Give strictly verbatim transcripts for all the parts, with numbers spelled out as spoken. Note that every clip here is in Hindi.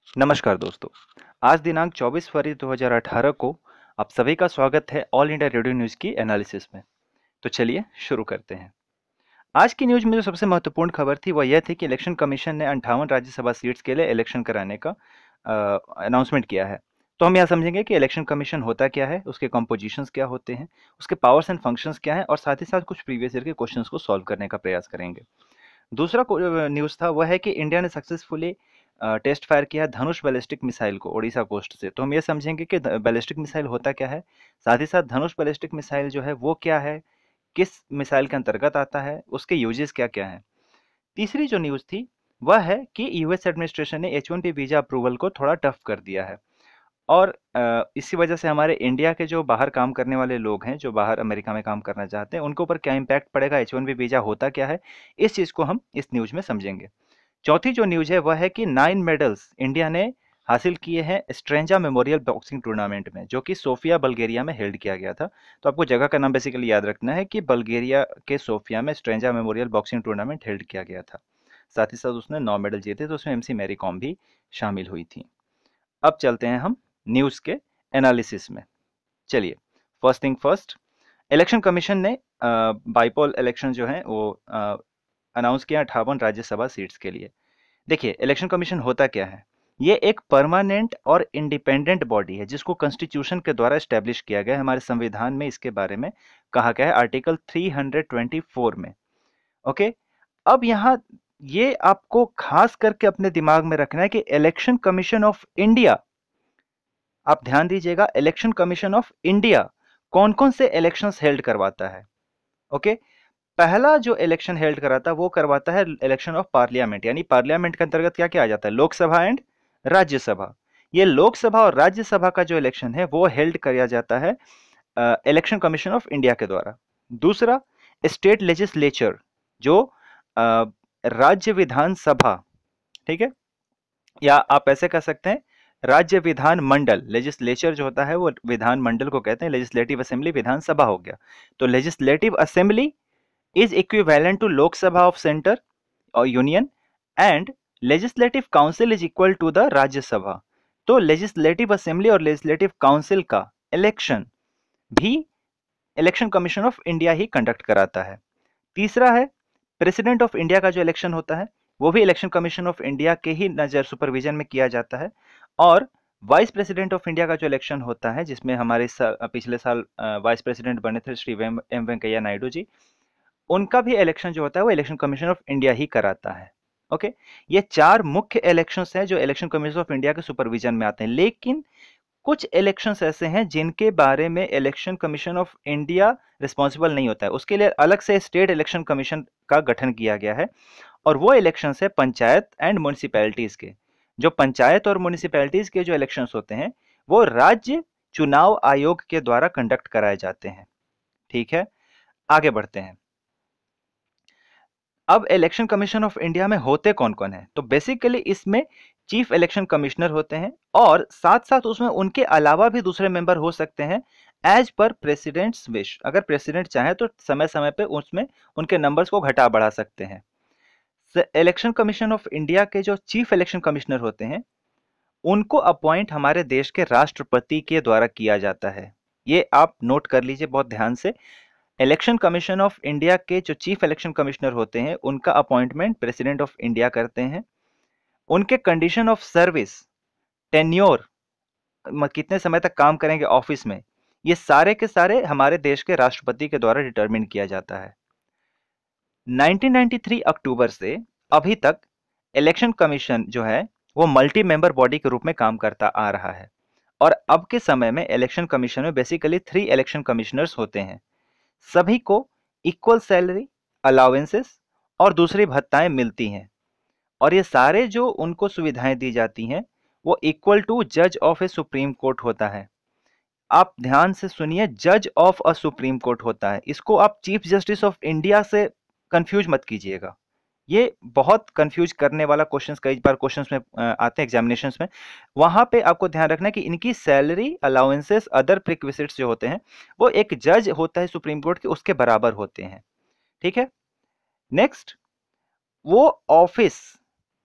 नमस्कार दोस्तों। आज दिनांक चौबीस फरवरी दो हज़ार अठारह को आप सभी का स्वागत है ऑल इंडिया रेडियो न्यूज़ की एनालिसिस में। तो चलिए शुरू करते हैं। आज की न्यूज़ में जो सबसे महत्वपूर्ण खबर थी वह यह थी कि इलेक्शन कमीशन ने अंठावन राज्यसभा सीट्स के लिए इलेक्शन कराने का अनाउंसमेंट किया है। तो हम यह समझेंगे कि इलेक्शन कमीशन होता क्या है, उसके कंपोजिशंस क्या होते हैं, उसके पावर्स एंड फंक्शंस क्या हैं और साथ ही साथ कुछ प्रीवियस ईयर के क्वेश्चंस को सॉल्व करने का प्रयास करेंगे। दूसरा न्यूज़ था वह है कि इंडिया ने सक्सेसफुली टेस्ट फायर किया धनुष बैलिस्टिक मिसाइल को ओडिशा कोस्ट से। तो हम ये समझेंगे कि बैलिस्टिक मिसाइल होता क्या है, साथ ही साथ धनुष बैलिस्टिक मिसाइल जो है वो क्या है, किस मिसाइल के अंतर्गत आता है, उसके यूजेस क्या क्या हैं। तीसरी जो न्यूज़ थी वह है कि यूएस एडमिनिस्ट्रेशन ने H one B visa approval को थोड़ा टफ कर दिया है और अ, इसी वजह से हमारे इंडिया के जो बाहर काम करने वाले लोग हैं, जो बाहर अमेरिका में काम करना चाहते हैं, उनके ऊपर क्या इम्पैक्ट पड़ेगा, एच वन बी वीज़ा होता क्या है, इस चीज़ को हम इस न्यूज़ में समझेंगे। चौथी जो न्यूज़ है वह है कि नाइन मेडल्स इंडिया ने हासिल किए हैं स्ट्रेंजा मेमोरियल बॉक्सिंग टूर्नामेंट में, जो कि सोफिया बल्गेरिया में हेल्ड किया गया था। तो आपको जगह का नाम बेसिकली याद रखना है कि बल्गेरिया के सोफिया में Strandja memorial boxing tournament held किया गया था। साथ ही साथ उसने नौ मेडल जीते, तो उसमें एमसी मैरी कॉम भी शामिल हुई थी। अब चलते हैं हम न्यूज़ के एनालिसिस में। चलिए, first thing first, election commission ने बाईपोल इलेक्शन जो है वो अनाउंस किया अट्ठावन राज्यसभा सीट्स के लिए। देखिए, इलेक्शन कमीशन होता क्या है, ये एक परमानेंट और इंडिपेंडेंट बॉडी है जिसको कॉन्स्टिट्यूशन के द्वारा एस्टेब्लिश किया गया है। हमारे संविधान में इसके बारे में कहा गया है आर्टिकल तीन सौ चौबीस में। ओके, अब यहाँ ये आपको खास करके अपने दिमाग में रखना है कि इलेक्शन कमीशन ऑफ इंडिया, आप ध्यान दीजिएगा, इलेक्शन कमीशन ऑफ इंडिया कौन कौन से इलेक्शंस हेल्ड करवाता है। ओके, पहला जो इलेक्शन हेल्ड कराता है वो करवाता है इलेक्शन ऑफ पार्लियामेंट, यानी पार्लियामेंट के अंतर्गत क्या क्या आ जाता है, लोकसभा एंड राज्यसभा। ये लोकसभा और राज्यसभा का जो इलेक्शन है वो हेल्ड किया जाता है इलेक्शन कमीशन ऑफ इंडिया के द्वारा। दूसरा, स्टेट लेजिस्लेचर, जो अ, राज्य विधानसभा, ठीक है, या आप ऐसे कह सकते हैं राज्य विधान मंडल। लेजिस्लेचर जो होता है वो विधान मंडल को कहते हैं, लेजिस्लेटिव असेंबली विधानसभा हो गया। तो legislative assembly is equivalent to Lok Sabha of Center or Union and Legislative Council is equal to the Rajya Sabha. तो लेजिस्लेटिव असेंबली और लेजिस्लेटिव काउंसिल का इलेक्शन भी इलेक्शन कमीशन ऑफ इंडिया ही कंडक्ट कराता है। तीसरा है प्रेसिडेंट ऑफ इंडिया का जो इलेक्शन होता है वो भी इलेक्शन कमीशन ऑफ इंडिया के ही नजर सुपरविजन में किया जाता है। और वाइस प्रेसिडेंट ऑफ इंडिया का जो इलेक्शन होता है, जिसमें हमारे सा, पिछले साल वाइस प्रेसिडेंट बने थे श्री एम वेंकैया नायडू जी, उनका भी इलेक्शन जो होता है वो इलेक्शन कमीशन ऑफ इंडिया ही कराता है। ओके, ये चार मुख्य इलेक्शंस हैं जो इलेक्शन कमीशन ऑफ इंडिया के सुपरविजन में आते हैं। लेकिन कुछ इलेक्शंस ऐसे हैं जिनके बारे में election commission of India responsible नहीं होता है, उसके लिए अलग से स्टेट इलेक्शन कमीशन का गठन किया गया है। और वो इलेक्शंस है पंचायत एंड म्यूनिसिपैलिटीज के। जो पंचायत और म्यूनिसिपैलिटीज के जो इलेक्शंस होते हैं वो राज्य चुनाव आयोग के द्वारा कंडक्ट कराए जाते हैं। ठीक है, आगे बढ़ते हैं। अब इलेक्शन कमीशन ऑफ इंडिया में होते कौन कौन है, तो बेसिकली इसमें चीफ इलेक्शन कमिश्नर होते हैं और साथ साथ उसमें उनके अलावा भी दूसरे मेंबर हो सकते हैं एज पर प्रेसिडेंट्स विश। अगर प्रेसिडेंट चाहे तो समय समय पे उसमें उनके नंबर्स को घटा बढ़ा सकते हैं। इलेक्शन कमीशन ऑफ इंडिया के जो चीफ इलेक्शन कमिश्नर होते हैं उनको अपॉइंट हमारे देश के राष्ट्रपति के द्वारा किया जाता है। ये आप नोट कर लीजिए बहुत ध्यान से। इलेक्शन कमीशन ऑफ इंडिया के जो चीफ इलेक्शन कमिश्नर होते हैं उनका अपॉइंटमेंट प्रेसिडेंट ऑफ इंडिया करते हैं। उनके कंडीशन ऑफ सर्विस, टेन्योर, कितने समय तक काम करेंगे ऑफिस में, ये सारे के सारे हमारे देश के राष्ट्रपति के द्वारा डिटरमिन किया जाता है। नाइनटीन नाइंटी थ्री अक्टूबर से अभी तक इलेक्शन कमीशन जो है वो मल्टी मेंबर बॉडी के रूप में काम करता आ रहा है। और अब के समय में इलेक्शन कमीशन में बेसिकली थ्री इलेक्शन कमिश्नर्स होते हैं। सभी को इक्वल सैलरी, अलाउंसेस और दूसरी भत्ताएं मिलती हैं और ये सारे जो उनको सुविधाएं दी जाती हैं वो इक्वल टू जज ऑफ ए सुप्रीम कोर्ट होता है। आप ध्यान से सुनिए, जज ऑफ अ सुप्रीम कोर्ट होता है। इसको आप चीफ जस्टिस ऑफ इंडिया से कंफ्यूज मत कीजिएगा। ये बहुत कंफ्यूज करने वाला क्वेश्चंस कई बार क्वेश्चंस में आते हैं एग्जामिनेशंस में। वहां पे आपको ध्यान रखना है कि इनकी सैलरी, अलाउंसेस, अदर प्रिक्विजिट्स जो होते हैं वो एक जज होता है सुप्रीम कोर्ट के उसके बराबर होते हैं। ठीक है, नेक्स्ट, वो ऑफिस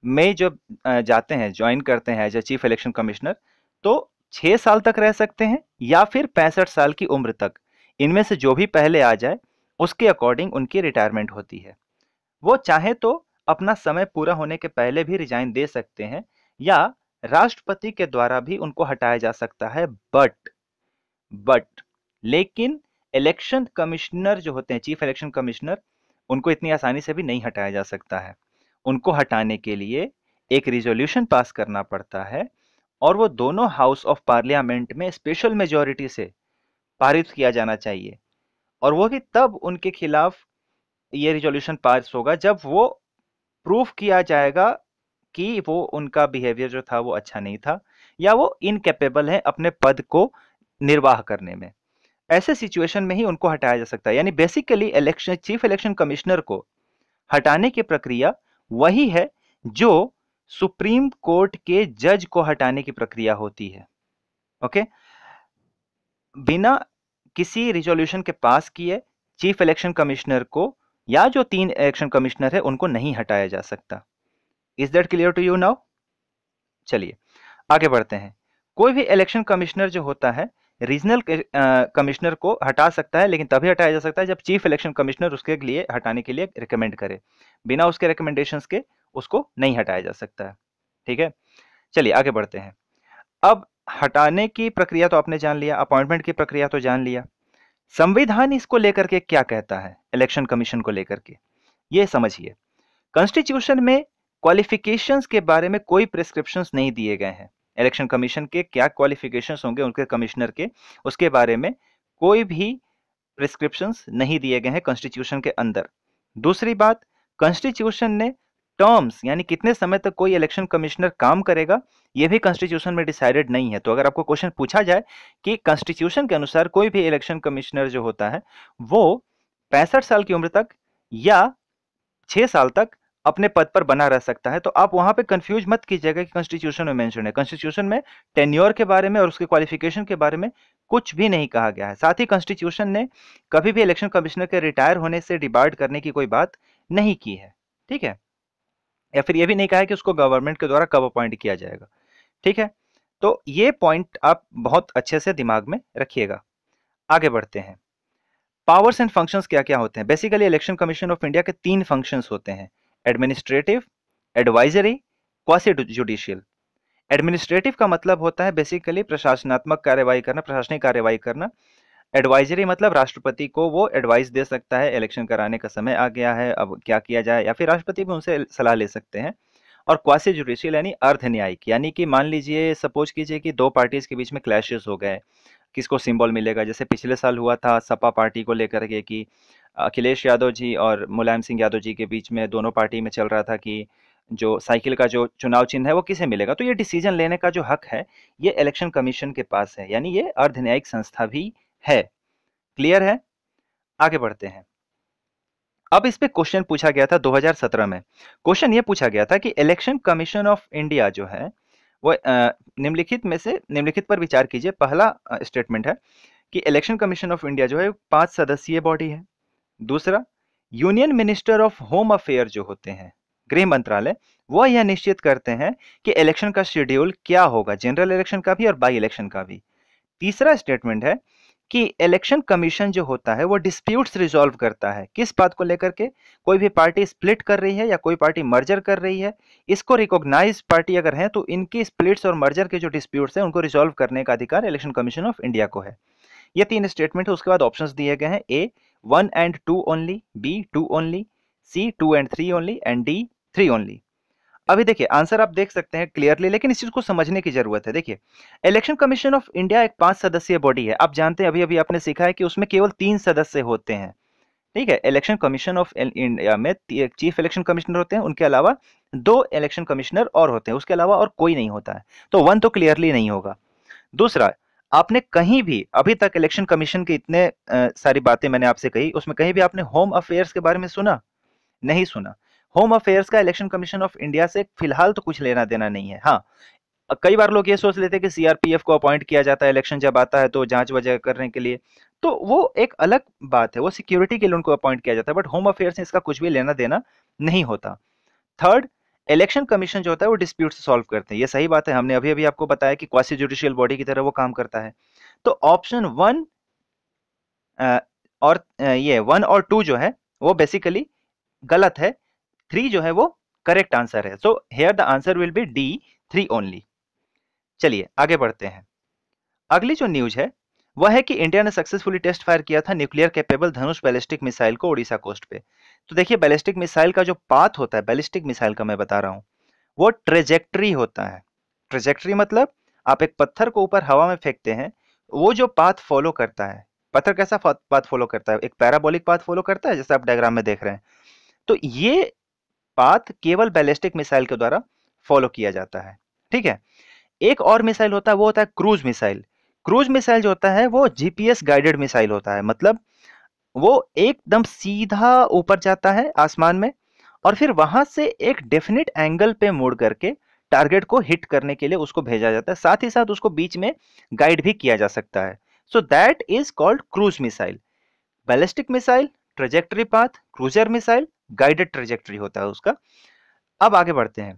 में जब अ, जाते हैं, ज्वाइन करते हैं as a chief election commissioner, तो छह साल तक रह सकते हैं या फिर पैंसठ साल की उम्र तक। इनमें से जो भी पहले आ जाए उसके अकॉर्डिंग उनकी रिटायरमेंट होती है। वो चाहे तो अपना समय पूरा होने के पहले भी रिजाइन दे सकते हैं या राष्ट्रपति के द्वारा भी उनको हटाया जा सकता है। बट बट लेकिन इलेक्शन कमिश्नर जो होते हैं, चीफ इलेक्शन कमिश्नर, उनको इतनी आसानी से भी नहीं हटाया जा सकता है। उनको हटाने के लिए एक रिजोल्यूशन पास करना पड़ता है और वो दोनों हाउस ऑफ पार्लियामेंट में स्पेशल मेजॉरिटी से पारित किया जाना चाहिए। और वो भी तब उनके खिलाफ ये रिजोल्यूशन पास होगा जब वो प्रूफ किया जाएगा कि वो उनका बिहेवियर जो था वो अच्छा नहीं था या वो इनकेपेबल है अपने पद को निर्वाह करने में। ऐसे सिचुएशन में ही उनको हटाया जा सकता है। यानी basically election chief election commissioner को हटाने की प्रक्रिया वही है जो सुप्रीम कोर्ट के जज को हटाने की प्रक्रिया होती है। ओके, बिना किसी रिजोल्यूशन के पास किए चीफ इलेक्शन कमिश्नर को या जो तीन इलेक्शन कमिश्नर है उनको नहीं हटाया जा सकता। Is that clear to you now? चलिए आगे बढ़ते हैं। कोई भी इलेक्शन कमिश्नर जो होता है रीजनल कमिश्नर को हटा सकता है, लेकिन तभी हटाया जा सकता है जब चीफ इलेक्शन कमिश्नर उसके लिए हटाने के लिए रिकमेंड करे। बिना उसके रिकमेंडेशंस के उसको नहीं हटाया जा सकता है। ठीक है, चलिए आगे बढ़ते हैं। अब हटाने की प्रक्रिया तो आपने जान लिया, अपॉइंटमेंट की प्रक्रिया तो जान लिया। संविधान इसको लेकर के क्या कहता है, इलेक्शन कमीशन को लेकर के, ये समझिए। कॉन्स्टिट्यूशन में क्वालिफिकेशंस के बारे में कोई प्रिस्क्रिप्शंस नहीं दिए गए हैं। इलेक्शन कमीशन के क्या क्वालिफिकेशंस होंगे उनके कमिश्नर के, उसके बारे में कोई भी प्रिस्क्रिप्शंस नहीं दिए गए हैं कॉन्स्टिट्यूशन के अंदर। दूसरी बात, कॉन्स्टिट्यूशन ने टर्म्स यानी कितने समय तक कोई इलेक्शन कमिश्नर काम करेगा यह भी कॉन्स्टिट्यूशन में डिसाइडेड नहीं है। तो अगर आपको क्वेश्चन पूछा जाए कि कॉन्स्टिट्यूशन के अनुसार कोई भी इलेक्शन कमिश्नर जो होता है वो पैंसठ साल की उम्र तक या छह साल तक अपने पद पर बना रह सकता है, तो आप वहां पे कंफ्यूज मत कीजिएगा कि कॉन्स्टिट्यूशन में मेंशन है। कॉन्स्टिट्यूशन में टेन्योर के बारे में और उसके क्वालिफिकेशन के बारे में कुछ भी नहीं कहा गया है। साथ ही कॉन्स्टिट्यूशन ने कभी भी इलेक्शन कमिश्नर के रिटायर होने से डिबार्ड करने की कोई बात नहीं की है। ठीक है, या फिर यह भी नहीं कहा है कि उसको गवर्नमेंट के द्वारा कब अपॉइंट किया जाएगा। ठीक है, तो ये पॉइंट आप बहुत अच्छे से दिमाग में रखिएगा। आगे बढ़ते हैं। पावर्स एंड फंक्शंस क्या क्या होते हैं? Basically election commission of India के तीन फंक्शंस होते हैं, administrative, advisory, quasi judicial. Administrative का मतलब होता है बेसिकली प्रशासनात्मक कार्यवाही करना, प्रशासनिक कार्यवाही करना। एडवाइजरी मतलब राष्ट्रपति को वो एडवाइस दे सकता है इलेक्शन कराने का समय आ गया है, अब क्या किया जाए, या फिर राष्ट्रपति भी उनसे सलाह ले सकते हैं। और क्वासी जुडिशियल यानी अर्ध न्यायिक, यानी कि मान लीजिए सपोज कीजिए कि दो पार्टीज के बीच में क्लैशेस हो गए, किसको सिंबल मिलेगा, जैसे पिछले साल हुआ था सपा पार्टी को लेकर के कि अखिलेश यादव जी और मुलायम सिंह यादव जी के बीच में दोनों पार्टी में चल रहा था कि जो साइकिल का जो चुनाव चिन्ह है वो किसे मिलेगा। तो ये डिसीजन लेने का जो हक है ये इलेक्शन कमीशन के पास है, यानी ये अर्ध न्यायिक संस्था भी है। क्लियर है? आगे बढ़ते हैं। अब इस पे क्वेश्चन पूछा गया था दो हज़ार सत्रह में। क्वेश्चन ये पूछा गया था कि इलेक्शन कमीशन ऑफ इंडिया जो है वो निम्नलिखित में से निम्नलिखित पर विचार कीजिए। पहला स्टेटमेंट है कि इलेक्शन कमीशन ऑफ इंडिया जो है पांच सदस्यीय बॉडी है। दूसरा, union minister of home affair जो होते हैं, गृह मंत्रालय, वो यह निश्चित करते हैं कि इलेक्शन का शेड्यूल क्या होगा, जनरल इलेक्शन का भी और बाई इलेक्शन का भी। तीसरा स्टेटमेंट है कि इलेक्शन कमीशन जो होता है वो डिस्प्यूट्स रिजॉल्व करता है। किस बात को लेकर के? कोई भी पार्टी स्प्लिट कर रही है या कोई पार्टी मर्जर कर रही है, इसको रिकॉग्नाइज पार्टी अगर है तो इनकी स्प्लिट्स और मर्जर के जो डिस्प्यूट्स हैं उनको रिजॉल्व करने का अधिकार इलेक्शन कमीशन ऑफ इंडिया को है। ये तीन स्टेटमेंट है। उसके बाद ऑप्शंस दिए गए हैं, A one and two only, B two only, C two and three only and D three only. अभी देखिए आंसर आप देख सकते हैं क्लियरली, लेकिन इस चीज को समझने की जरूरत है। देखिए इलेक्शन कमीशन ऑफ इंडिया एक पांच सदस्यीय बॉडी है। आप जानते हैं, अभी अभी आपने सीखा है कि उसमें केवल तीन सदस्य होते हैं। ठीक है, इलेक्शन कमीशन ऑफ इंडिया में चीफ इलेक्शन कमिश्नर होते हैं, उनके अलावा दो इलेक्शन कमिश्नर और होते हैं, उसके अलावा और कोई नहीं होता है। तो वन तो क्लियरली नहीं होगा। दूसरा, आपने कहीं भी अभी तक इलेक्शन कमीशन की इतने आ, सारी बातें मैंने आपसे कही, उसमें कहीं भी आपने होम अफेयर्स के बारे में सुना? नहीं सुना। होम अफेयर्स का इलेक्शन कमीशन ऑफ इंडिया से फिलहाल तो कुछ लेना देना नहीं है। हाँ, कई बार लोग ये सोच लेते हैं कि सीआरपीएफ को अपॉइंट किया जाता है इलेक्शन जब आता है तो जांच वजह करने के लिए, तो वो एक अलग बात है, वो सिक्योरिटी के लिए उनको अपॉइंट किया जाता है। बट होम अफेयर्स से इसका कुछ भी लेना देना नहीं होता। थर्ड, इलेक्शन कमीशन जो होता है वो डिस्प्यूट सॉल्व करते हैं। ये सही बात है, हमने अभी अभी आपको बताया कि क्वासी जुडिशियल बॉडी की तरह वो काम करता है। तो ऑप्शन वन और अ, ये वन और टू जो है वो बेसिकली गलत है, थ्री जो है वो करेक्ट आंसर है। So here the answer will be D, three only. चलिए आगे बढ़ते हैं। अगली जो न्यूज है वह है कि इंडिया ने सक्सेसफुली टेस्ट फायर किया था nuclear capable Dhanush ballistic missile को ओडिशा कोस्ट पे। तो देखिए बैलिस्टिक मिसाइल का जो पाथ होता है, बैलिस्टिक मिसाइल का मैं बता रहा हूं, वो ट्रेजेक्ट्री होता है। ट्रेजेक्ट्री मतलब आप एक पत्थर को ऊपर हवा में फेंकते हैं, वो जो पाथ फॉलो करता है, पत्थर कैसा पाथ फॉलो करता है, एक पैराबोलिक पाथ फॉलो करता है जैसे आप डायग्राम में देख रहे हैं। तो ये पाथ केवल बैलिस्टिक मिसाइल के द्वारा फॉलो किया जाता है। ठीक है, एक और मिसाइल होता है वो होता है क्रूज मिसाइल। क्रूज मिसाइल जो होता है वो जीपीएस गाइडेड मिसाइल होता है, मतलब वो एकदम सीधा ऊपर जाता है आसमान में और फिर वहां से एक डेफिनेट एंगल पे मुड़ करके टारगेट को हिट करने के लिए उसको भेजा जाता है, साथ ही साथ उसको बीच में गाइड भी किया जा सकता है। So that is called cruise missile. Ballistic missile trajectory path, cruiser missile guided trajectory होता है उसका। अब आगे बढ़ते हैं।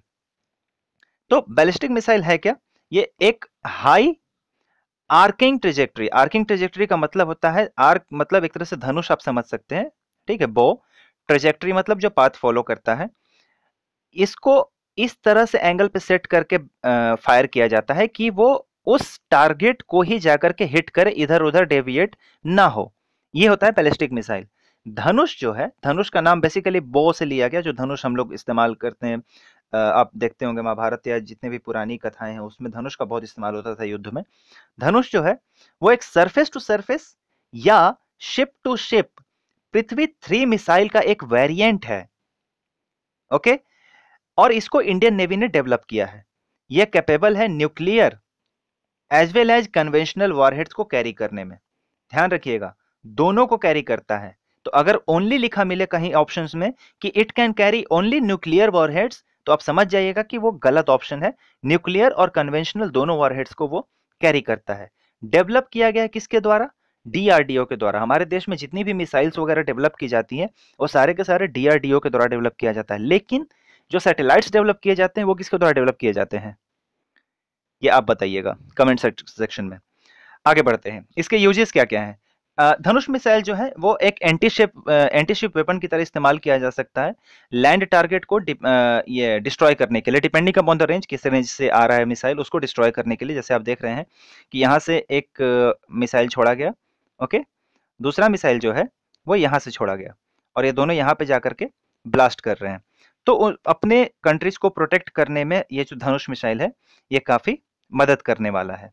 तो बैलिस्टिक मिसाइल है क्या? ये एक high arching trajectory. Arching trajectory का मतलब होता है, आर्क मतलब एक तरह से धनुष आप समझ सकते हैं, ठीक है। बो, ट्रेजेक्टरी मतलब जो पाथ फॉलो करता है, इसको इस तरह से एंगल पे सेट करके फायर किया जाता है कि वो उस टारगेट को ही जाकर के हिट करे, इधर उधर डेविएट ना हो। ये होता है बैलिस्टिक मिसाइल। धनुष जो है, धनुष का नाम बेसिकली बो से लिया गया, जो धनुष हम लोग इस्तेमाल करते हैं। अ, आप देखते होंगे महाभारत या जितने भी पुरानी कथाएं हैं उसमें धनुष का बहुत इस्तेमाल होता था युद्ध में। धनुष जो है वो एक सरफेस टू सरफेस या ship to ship Prithvi three missile का एक वेरिएंट है। ओके, और इसको इंडियन नेवी ने डेवलप किया है। यह कैपेबल है nuclear as well as conventional warheads को कैरी करने में। ध्यान रखिएगा, दोनों को कैरी करता है। तो अगर ओनली लिखा मिले कहीं ऑप्शंस में कि it can carry only nuclear warheads, तो आप समझ जाइएगा कि वो गलत ऑप्शन है। न्यूक्लियर और कन्वेंशनल दोनों वॉरहेड्स को वो कैरी करता है। डेवलप किया गया है किसके द्वारा? डीआरडीओ के द्वारा। हमारे देश में जितनी भी मिसाइल्स वगैरह डेवलप की जाती हैं वो सारे के सारे डीआरडीओ के द्वारा डेवलप किया जाता है। लेकिन जो सैटेलाइट्स डेवलप किए जाते हैं वो किसके द्वारा डेवलप किए जाते हैं, ये आप बताइएगा कमेंट सेक्शन में। आगे बढ़ते हैं, इसके यूजेस क्या क्या हैं। अ, धनुष मिसाइल जो है वो एक anti ship anti ship weapon की तरह इस्तेमाल किया जा सकता है लैंड टारगेट को डि, अ, ये डिस्ट्रॉय करने के लिए, डिपेंडिंग अपॉन द रेंज, किस रेंज से आ रहा है मिसाइल उसको डिस्ट्रॉय करने के लिए। जैसे आप देख रहे हैं कि यहाँ से एक मिसाइल छोड़ा गया, ओके, दूसरा मिसाइल जो है वो यहाँ से छोड़ा गया और ये दोनों यहाँ पे जाकर के ब्लास्ट कर रहे हैं। तो अपने कंट्रीज को प्रोटेक्ट करने में ये जो धनुष मिसाइल है ये काफी मदद करने वाला है।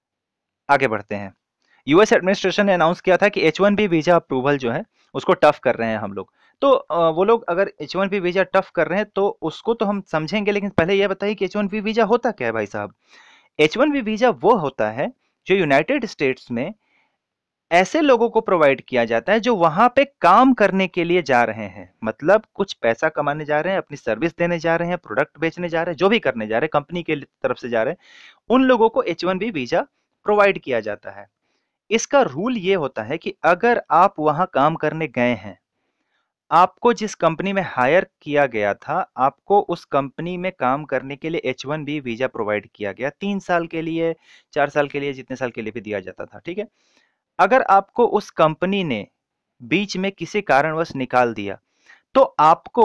आगे बढ़ते हैं। यूएस एडमिनिस्ट्रेशन ने अनाउंस किया था कि H one B visa approval जो है उसको टफ कर रहे हैं हम लोग। तो वो लोग अगर H one B visa tough कर रहे हैं तो उसको तो हम समझेंगे, लेकिन पहले यह बताइए कि एच वन बी वीजा होता क्या है भाई साहब। एच वन बी वीजा वो होता है जो यूनाइटेड स्टेट्स में ऐसे लोगों को प्रोवाइड किया जाता है जो वहां पे काम करने के लिए जा रहे हैं, मतलब कुछ पैसा कमाने जा रहे हैं, अपनी सर्विस देने जा रहे हैं, प्रोडक्ट बेचने जा रहे हैं, जो भी करने जा रहे हैं, कंपनी के तरफ से जा रहे हैं, उन लोगों को H one B visa provide किया जाता है। इसका रूल ये होता है कि अगर आप वहां काम करने गए हैं, आपको जिस कंपनी में हायर किया गया था, आपको उस कंपनी में काम करने के लिए H one B visa provide किया गया, तीन साल के लिए, चार साल के लिए, जितने साल के लिए भी दिया जाता था, ठीक है। अगर आपको उस कंपनी ने बीच में किसी कारणवश निकाल दिया तो आपको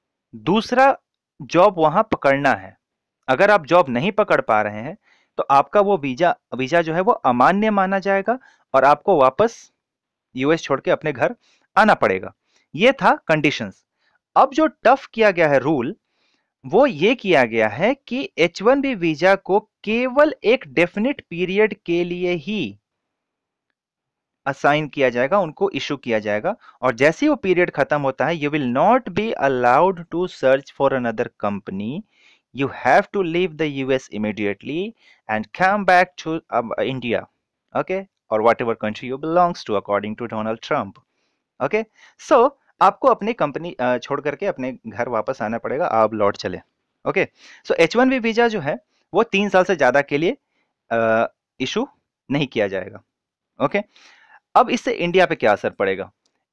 दूसरा जॉब वहां पकड़ना है। अगर आप जॉब नहीं पकड़ पा रहे हैं तो आपका वो वीजा वीजा जो है वो अमान्य माना जाएगा और आपको वापस यूएस छोड़ के अपने घर आना पड़ेगा। ये था कंडीशंस। अब जो टफ किया गया है रूल, वो ये किया गया है कि एच वन बी वीजा को केवल एक डेफिनेट पीरियड के लिए ही असाइन किया जाएगा, उनको इशू किया जाएगा, और जैसे ही वो पीरियड खत्म होता है, you will not be allowed to search for another company, you have to leave the US immediately and come back to India, okay, और whatever country you belongs to according to Donald Trump. Okay, so आपको अपनी कंपनी छोड़ करके अपने घर वापस आना पड़ेगा, आप लौट चले। Okay, so H one B visa जो है वो तीन साल से ज्यादा के लिए इशू नहीं किया जाएगा। ओके, अब इससे इंडिया पे क्या असर पड़ेगा?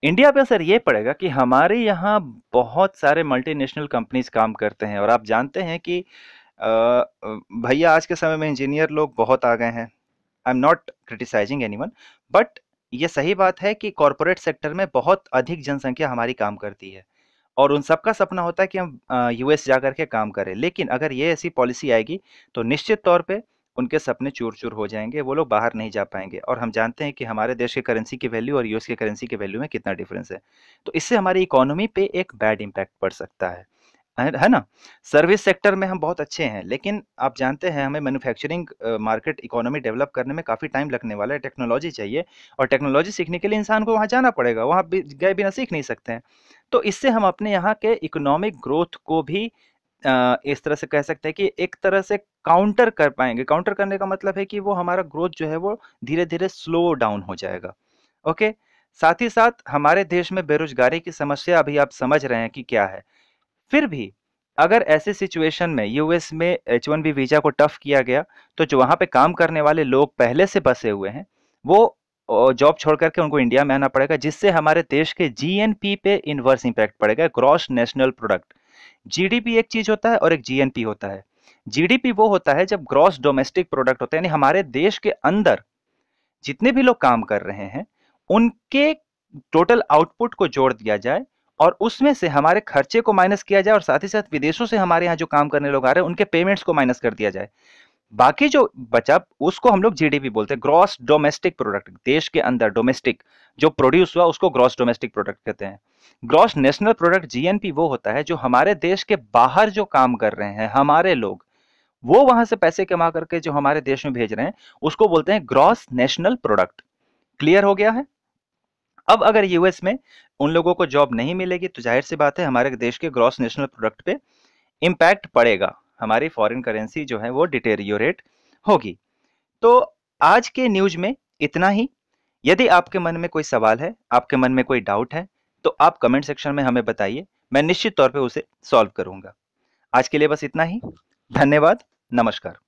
इंडिया पे असर ये पड़ेगा कि हमारे यहाँ बहुत सारे मल्टीनेशनल कंपनीज काम करते हैं और आप जानते हैं कि अ, अ, भैया आज के समय में इंजीनियर लोग बहुत आ गए हैं। I am not criticising anyone, but ये सही बात है कि कॉरपोरेट सेक्टर में बहुत अधिक जनसंख्या हमारी काम करती है और उन सबका सपना होता है कि हम यूएस जा करके काम करें। लेकिन अगर ये ऐसी पॉलिसी आएगी तो निश्चित तौर पे उनके सपने चूर चूर हो जाएंगे, वो लोग बाहर नहीं जा पाएंगे। और हम जानते हैं कि हमारे देश के करेंसी की वैल्यू और यूएस के करेंसी की वैल्यू में कितना डिफरेंस है। तो इससे हमारी इकोनॉमी पे एक बैड इम्पैक्ट पड़ सकता है है है ना? सर्विस सेक्टर में हम बहुत अच्छे हैं, लेकिन आप जानते हैं हमें manufacturing uh, market economy develop करने में काफ़ी टाइम लगने वाला है, टेक्नोलॉजी चाहिए और टेक्नोलॉजी सीखने के लिए इंसान को वहाँ जाना पड़ेगा, वहाँ बि गए बिना सीख नहीं सकते हैं। तो इससे हम अपने यहाँ के इकोनॉमिक ग्रोथ को भी अ, इस तरह से कह सकते हैं कि एक तरह से काउंटर कर पाएँगे। काउंटर करने का मतलब है कि वो हमारा ग्रोथ जो है वो धीरे-धीरे स्लो डाउन हो जाएगा, ओके? साथ ही साथ हमारे देश में बेरोज़गारी की समस्या अभी आप समझ रहे हैं कि क्या है। फिर भी अगर ऐसे सिचुएशन में यूएस में एच वन बी वीजा को टफ किया गया, तो जो वहां पे काम करने वाले लोग पहले से बसे हुए हैं, वो जॉब छोड़ करके उनको इंडिया में आना पड़ेगा, जिससे हमारे देश के जीएनपी पे इनवर्स इंपैक्ट पड़ेगा, ग्रॉस नेशनल प्रोडक्ट। जीडीपी एक चीज होता है और एक जीएनपी होता है। जीडीपी वो होता है जब ग्रॉस डोमेस्टिक प्रोडक्ट होता है, यानी हमारे देश के अंदर जितने भी लोग काम कर रहे हैं उनके टोटल आउटपुट को जोड़ दिया जाए और उसमें से हमारे खर्चे को माइनस किया जाए और साथ ही साथ विदेशों से हमारे यहाँ जो काम करने लोग आ रहे हैं उनके पेमेंट्स को माइनस कर दिया जाए। बाकी जो बचा उसको हम लोग जीडीपी बोलते हैं, ग्रॉस डोमेस्टिक प्रोडक्ट। देश के अंदर डोमेस्टिक जो प्रोड्यूस हुआ उसको ग्रॉस डोमेस्टिक प्रोडक्ट कहते हैं। ग्रॉस नेशनल प्रोडक्ट जीएनपी वो होता है जो हमारे देश के बाहर जो काम कर रहे हैं हमारे लोग, वो वहां से पैसे कमा करके जो हमारे देश में भेज रहे हैं उसको बोलते हैं ग्रॉस नेशनल प्रोडक्ट। क्लियर हो गया है? अब अगर यूएस में उन लोगों को जॉब नहीं मिलेगी तो जाहिर सी बात है हमारे देश के ग्रॉस नेशनल प्रोडक्ट पे इम्पैक्ट पड़ेगा, हमारी फॉरेन करेंसी जो है वो डिटेरियोरेट होगी। तो आज के न्यूज में इतना ही। यदि आपके मन में कोई सवाल है, आपके मन में कोई डाउट है, तो आप कमेंट सेक्शन में हमें बताइए, मैं निश्चित तौर पे उसे सॉल्व करूंगा। आज के लिए बस इतना ही। धन्यवाद। नमस्कार।